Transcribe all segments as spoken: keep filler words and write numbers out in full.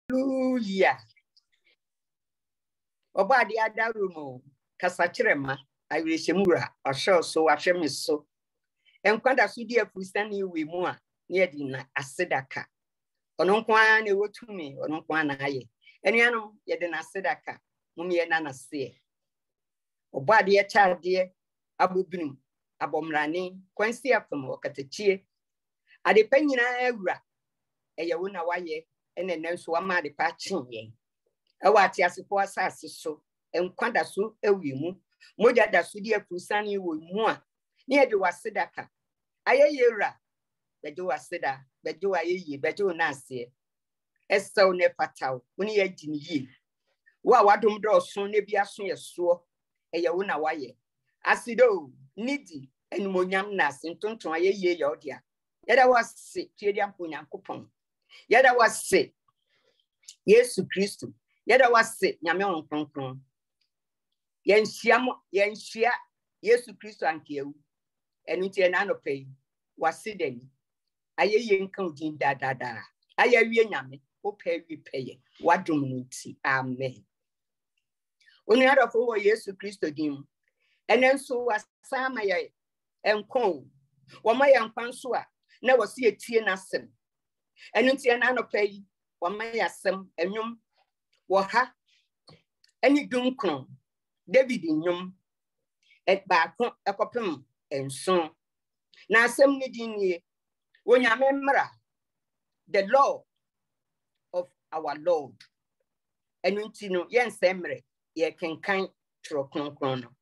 Hallelujah. Oba di ada room kasa kirema awireshemura osho so ahwem so enkwada so di afusani we mu a ne yedi na asedaka ono nkwa na ewotumi ono nkwa na aye enuanom yedi na asedaka mum ye na nase oba di ekyade abobinum abomrane kwansi afam okatachie ade panyina awura eye wo na waye ene nanso wama de pa chinye ewa ati asefo asase so enkwada so ewimu moja da so di afusani wo mu a ne yedi wasedaka ayeyera bejo waseda bejo ayeye bejo na ase esaw ne pataw woni yagini yi wa wadom do so ne bia so yeso eye wo na waye asido nidi enmonyam na ase ntonton ayeye ya odia yeda wase tiedi amponyankopon yeda wase Yesu Kristo yeda wase nyame onkronkron yenhia yenhia Yesu Kristo ankewu enu tie na no pay wasideni ayeye nka odin da da da ayawie nyame ope wi peye wadom nti amen onu adofo wo Yesu Kristo dim enenso wasama ye enko wo ma ye nkwanso a na wasi etie nasem enu tie na no pay wo ma ye asem enwum wo ha eni dunkron David nyum et ba kon ekopem enson na asem ni dinnie wonyame mra the law of our Lord enu nti no yen semre ye kenkan tro kronkron no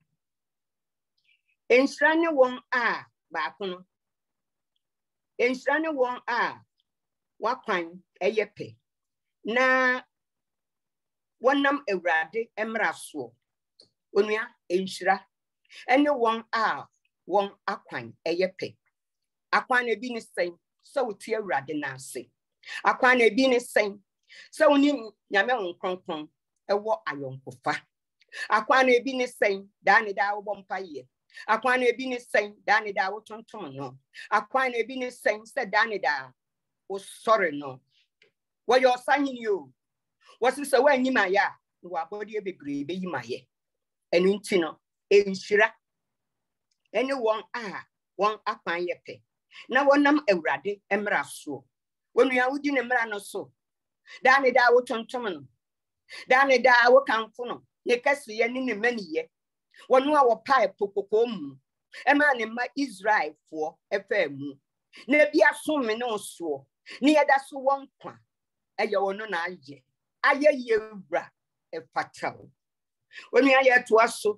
ensrane won a ba kon ensrane won a wakwan eyepe na wonam ewrade emra so onua enhira ene won a won akwan eyepe akwan na bi ni sen so wotie ewrade na ase akwan na bi ni sen so woni nyame nkronkron ewo ayonkofa akwan na bi ni sen da ne da wo bompaye akwan na bi ni sen da ne da wo tonton no akwan na bi ni sen se da ne da wo sore no wo yo sahini o wasi se wa nyima ya wo abode bebre be yima ye enu nti no enhira ene won a won akwan yepe na wonam ewrade emra so wonua wudi ne mra no so da ne da wo tontom no da ne da wo kanfo no ne kase ye ne ne maniye wono a wo pae pokoko mu ema ne ma Israel fo efa mu na bia so me no so ne yeda so won kwa eye wono na aye aye yewra efataw wonua ye to aso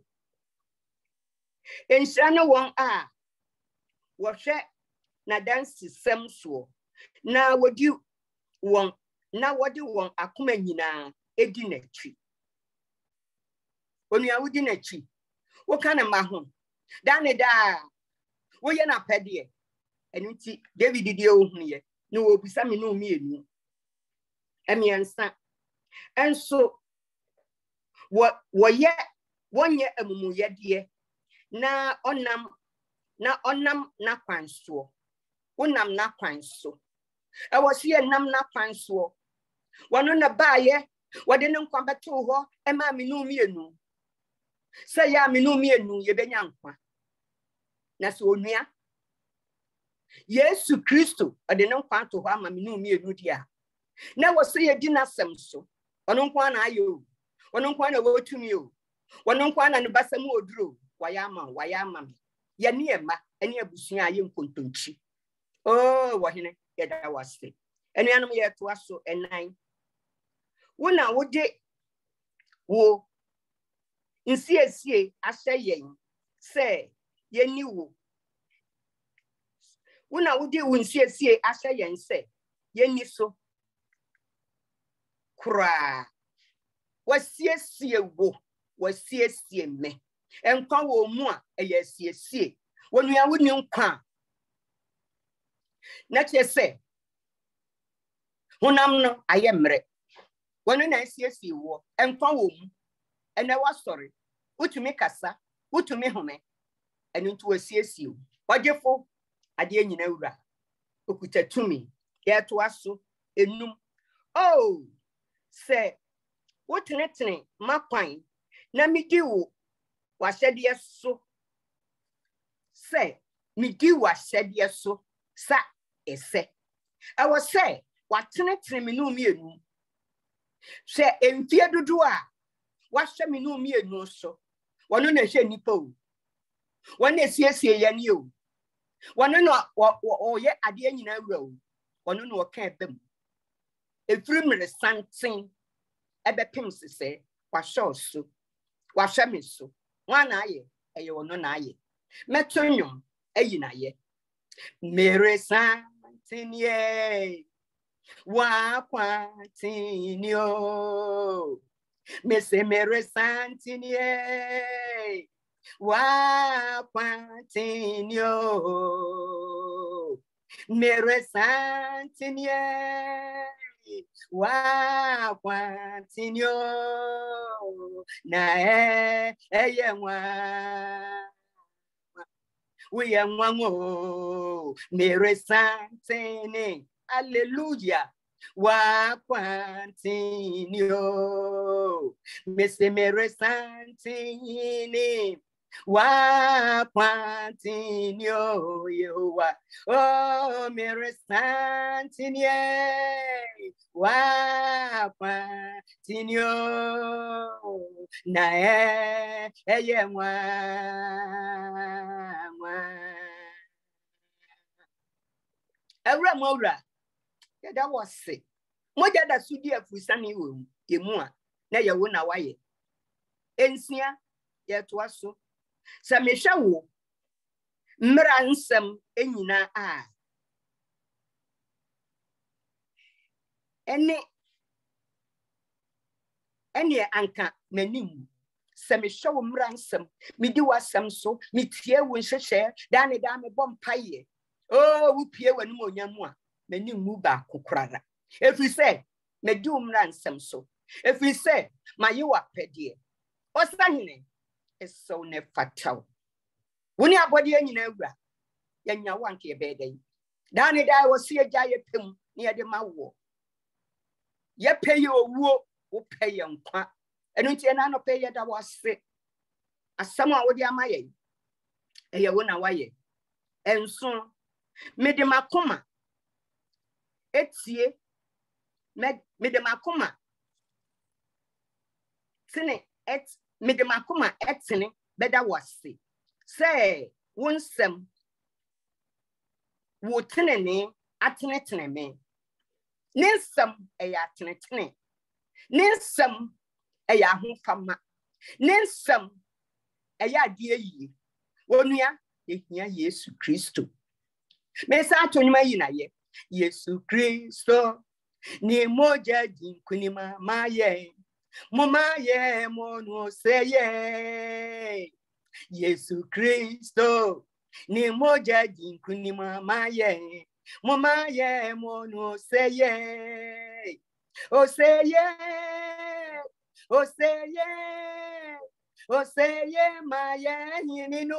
enhyano won a wo hwe na dansi sem so na wodi won na wodi won akoma nyina edi nachi onua wodi nachi wo kana ma ho da ne da wo ye na pede enu ti David die ohunu ye ni wo bisa me no mi enu emiensa enso wo wo ye wonye amumu ye de na onam na onam na kwanso wonam na kwanso e wo se nam na kwanso wono na baaye wode ne nkwa beto ho e ma me no mi enu se ya me no mi enu ye benya nkwa na so onua Yesu Kristo ode ne nkwa to ho ama me no mi enu dia na wo se ye di na sem so ono nkwa na ayo ono nkwa na wo tumi o wono nkwa na ne basam oduro wayama wayama ye ne ema ene abusua aye nkontonchi oh wo hene ye da wase enuanum ye to aso enan wona wode wo nsiesie ahye yen se ye ni wo wona wode wo nsiesie ahye yen se ye ni so kura wasiesie wo wasiesie me enkwa wo mu a eye siesie wonua woni nkwa na chese honam no ayemre wono na siesie wo enkwa wo mu ene wasori utumi kasa utumi home enu ntu wasiesie wagefo ade anyina wura okuta tumi ye to aso enum oh Say, what netting, my pine, na me do what said yes so. Say, me do what said yes so, sa, e say. I was say, what netting me no me. Say, in fear do do I. What shall me no me no so? One on a shed nippo. One is yes, ye you. One no or yet at the end in a row. One no can't them. A three something. Ebe pims say, what shall so? What shall me so? One eye, a you no eye. Metonium, a yinaye. Mere something ye. Wa quantinio. Miss Mere something ye. Wa quantinio. Mere something ye. Wa quantinio na e eye wa we are one mere santini hallelujah wa quantinio miss mere santini wa quantinio Yehovah oh mere santini wa quantinio na e eye wa Ewra mowra ya da wose moja da sudi afusani wo yemu a na ye wo na waye ensia ye to aso se mehwe wo mra nsem enyina a ene ene anka manim se mehwe wo mra nsem medi wasem so metie wo nhyehyɛ da ne da me bom paye oh wo pie wanu monyamu a manim mu ba kokrara efi se medi wo mra nsem so efi se maye wa pɛde osahene eso ne fataw woni abode anyina awura yanya wanke ye bedan da ne da wo se agya ye pem ne ye de mawo ye peye owuo wo peye nkwa enu ntie na no peye da wase asam a wo de amaye eye wo na waye enso mede makoma etie mede makoma tene et mede makoma etene beda wase say wonsem wo tene ne atene tene me nensem eya atene tene nensem eya ahofama nensem eya ade yi wonua ehia Yesu Kristo me sa tonima yi na ye Yesu Kristo ni moja jinkunima maye mama ye monu seye Yesu Kristo ni moja jinkunima maye mama ye monu seye o seye o seye o seye maye hinino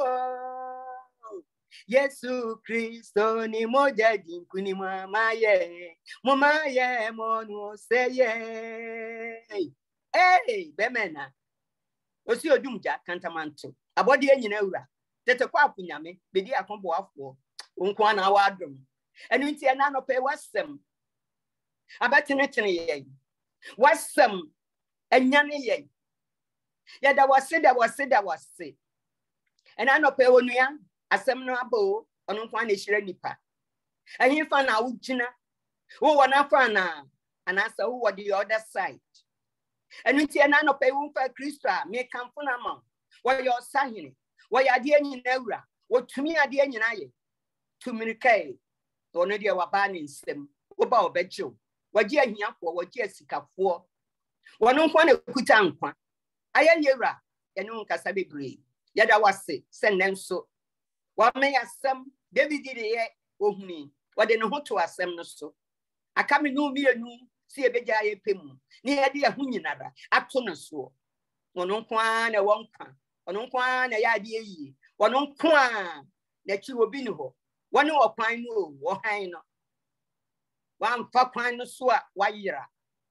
Yesu Kristo ni moja jinkunima maye mama ye monu seye hey bemena osi odumja kantamanto abode anyina awura tete kwa apunyame bedi akombo afo onko na awadum enu ntie na no pe wasem abatene tene ye wasem anyane ye ya da wase da wase da wase ena no pe onua asem no abo onko na ehira nipa ehin fa na wugina wo wona fa na anasa wo the other side enu ntie na no pe wo fa Kristo a me kamfo na ma wo yo sahene wo ya de anyina awura wo tumi ade anyina ye tumirkai ono de wa ba ne nsem wo ba obejo wo gi ahiafo wo gi asikafo wono nko na kuta nkwa aya yewura ye no nkasa bebre ya da wase senenso wa me asem David de ye ohuni wo de ne ho to asem no so aka me no mienu si ebeja ye pemu ni ye de ahu nyinara ato no so wono nko na wonka wono nko na ya de yi wono nko na chi obi ni ho wono okwan no wo han no wan fa kwan no so a wayira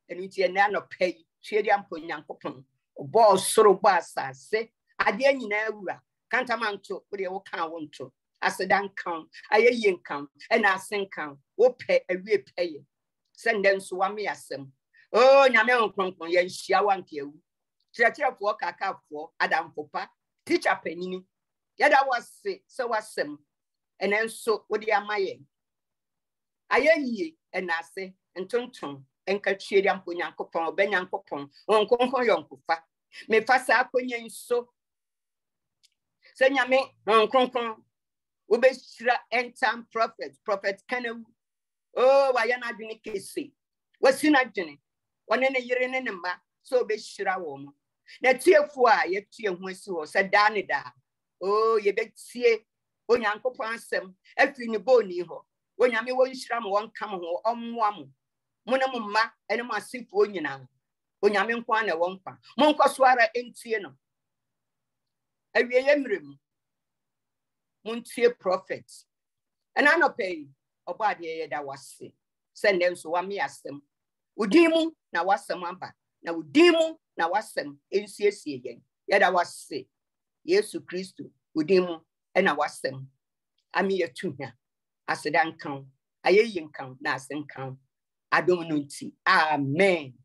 and it's a nano pay, Shadiam Punyankopon, or ball soro bassa, say, I dare you never, can't amount to what you can't want to. I said, don't count, I ain't count, and I sing count, what pay a repay. Send them swami as them. Oh, Naman Concon, yen shawan you. Teacher of work, I can't for Adam Popa, teacher penny. Yet I was sick, so was some. And then so, what are my I ye, and I say, and tonton, and Kachiriam Punyankopon, Benyankopon, on Concon Yonkufa. Me fasa Punyan so. Senyame, on Concon, Ubeshra end time prophet, prophet Canoe. Oh, why are not doing a say? What's in a journey? One in a year in a number, so be shira woman. Now, tear for yet tear when so said Danida. Oh, ye bet see, when your uncle Pansem, every new bony ho. When you mean one shram one come home on one. Monamma, and my soup when you know. When you mean one a one pan. Monco swara in Tiano. I remember Muntier prophets. And I no pay. Oba de da wase send them so wame asem udimu na wasem aba na udimu na wasem ensiesie yen ye da wase Yesu Kristo udimu e na wasem ami yetuhia asedan kan ayeyin kan na asem kan adom no nti amen.